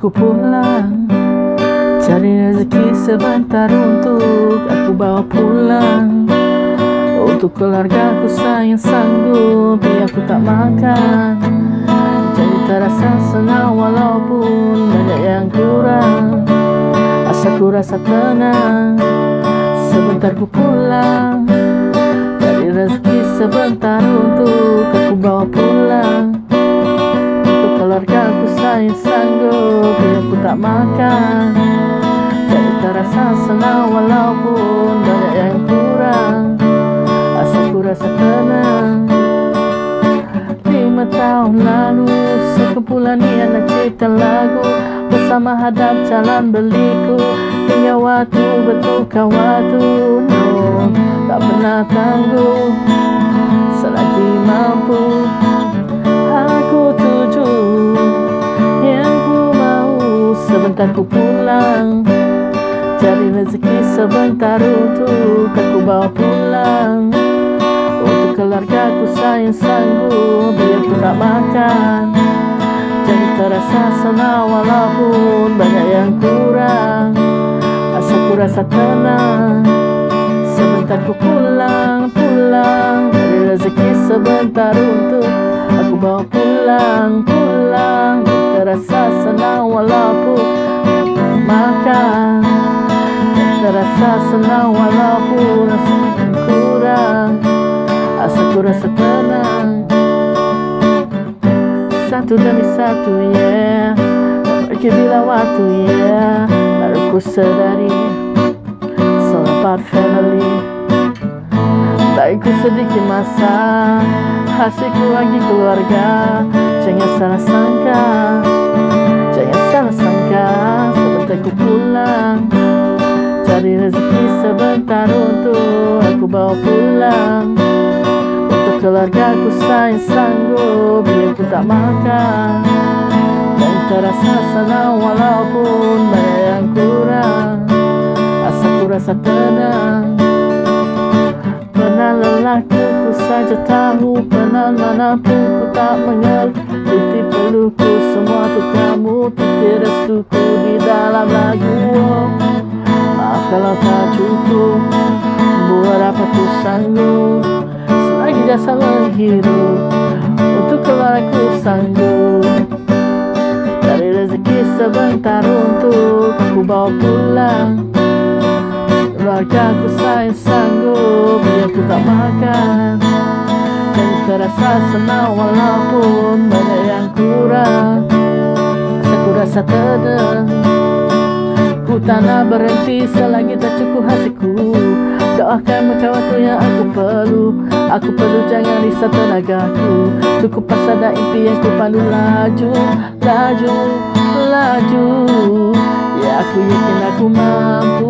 ku pulang, cari rezeki sebentar untuk aku bawa pulang. Untuk keluargaku sayang sanggup, aku tak makan. Jadi terasa senang walaupun banyak yang kurang. Asaku rasa tenang, sebentar ku pulang, cari rezeki sebentar untuk aku bawa pulang. Untuk keluargaku sayang sanggup, aku tak makan. Jadi terasa senang walaupun banyak yang kurang. Asaku rasa tenang. 5 tahun lalu sekumpulan anak cipta lagu, bersama hadap jalan berliku, hingga waktu bertukar waktu. No, tak pernah tangguh selagi mampu. Aku tuju yang ku mau, sebentar ku pulang, cari rezeki sebentar untuk aku bawa pulang. Untuk keluargaku sayang sanggup, biar ku tak makan. Jadi terasa senang walaupun banyak yang kurang. Asaku rasa tenang, sebentar ku pulang, cari rezeki sebentar untuk aku bawa pulang. Terasa senang walaupun makan. Terasa senang walaupun rasa kurang. Asaku rasa tenang. Satu demi satu, yeah, pergi bila waktu, yeah. Baru ku sedari it's all about family. Baikku sedikit masa, hasilku lagi keluarga. Jangan salah sangka, sebentar ku pulang, cari rezeki sebentar untuk aku bawa pulang. Untuk keluargaku sayang sanggup, biar ku tak makan. Dan terasa senang walaupun banyak yang kurang. Asaku rasa tenang. Pernah lelah ku saja tahu, pernah manapun ku tak mengerti. Titik peluku semua untuk kamu, titik restuku di dalam lagu. Maaf kalau tak cukup, buat apa ku sanggup. Selagi jasa menghirup, untuk keluargaku sanggup, cari rezeki sebentar untuk aku bawa pulang. Keluargaku sayang sanggup, biar ku tak makan. Dan terasa senang walaupun banyak yang kurang. Asaku rasa tenang. Ku tak nak berhenti selagi tak cukup hasilku. Doakan mereka waktu yang aku perlu, jangan risau tenagaku. Cukup pasal dan impian ku pandu laju. Ya aku yakin aku mampu,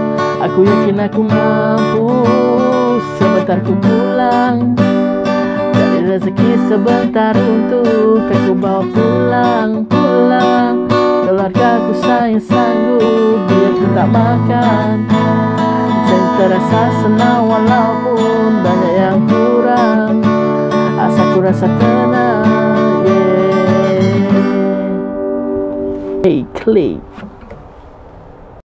sebentar ku pulang, cari rezeki sebentar untuk aku bawa pulang. Keluargaku sayang sanggup, biar ku tak makan. Jangan terasa senang walaupun banyak yang kurang. Asaku rasa tenang, yeah. Hey, Clay.